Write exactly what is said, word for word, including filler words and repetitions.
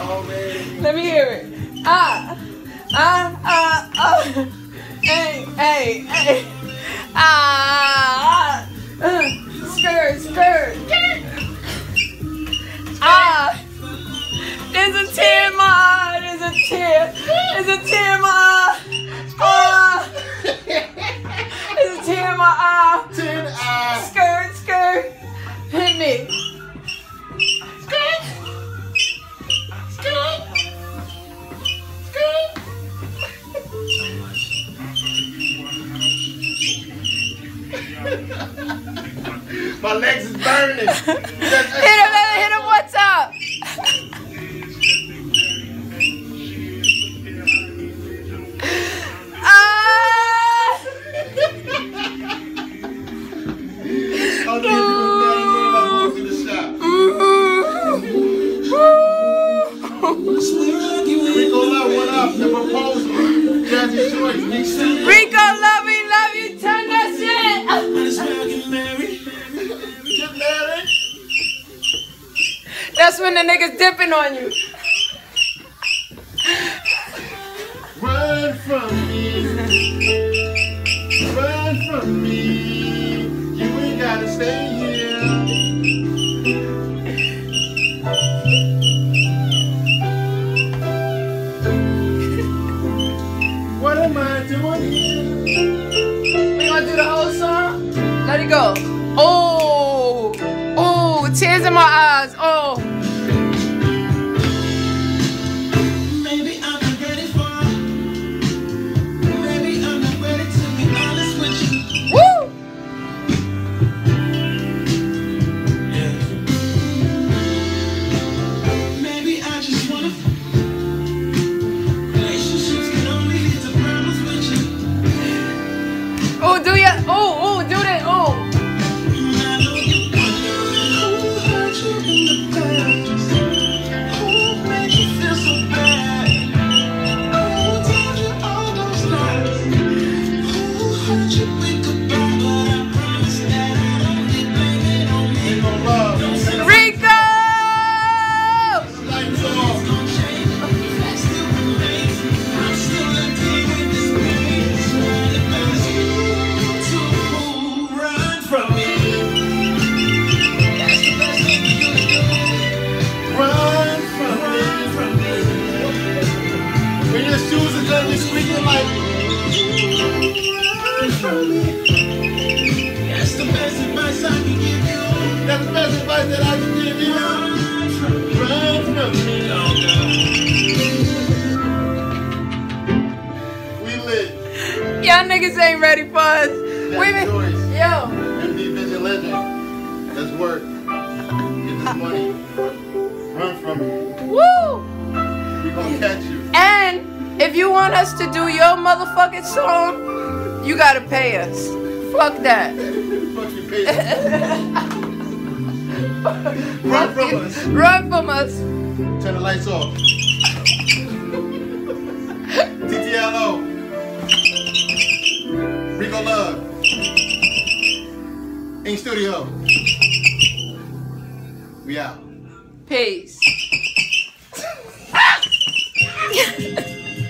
Let me hear it. Ah, ah, ah, ah. Hey, hey, hey. Ah, ah. Skirt, skirt. Ah. There's a tear in my eye. There's a tear. There's a tear in my eye. Ah. There's a tear in my eye. Tear in the eye. Skirt, skirt. Hit me. Skirt. Skirt. Skirt. My legs is burning. Hit him, hit him, what's up? Ah! I'll give you a in the shop. Rico Love, what up? The proposal. Jazzy Joyce, Nick Studio. Rico, love you, love you, turn that shit. Get married. That's when the niggas dipping on you. Run from me. Run from me. You ain't gotta stay here. What am I doing here? We gonna do the whole song? Let it go. Oh, oh, tears in my eyes. Oh. Maybe I'm not ready for. Maybe I'm not ready to be honest with you. Woo! Yeah. Maybe I just wanna. Relationships can only lead to problems with you. Oh, do ya? Oh, oh, do that. Oh. That's the best advice I can give you. That's the best advice that I can give you. Run from me. We lit. Y'all niggas ain't ready for us. Wait a minute. Yo. M D Vision Legend. Let's work. Get this money. Run from me. Woo! We gonna catch you. And if you want us to do your motherfucking song, you gotta pay us. Fuck that. Fuck you, pay us. Run from us. Run from us. Turn the lights off. T T L O. Rico Love. Ink Studio. We out. Peace.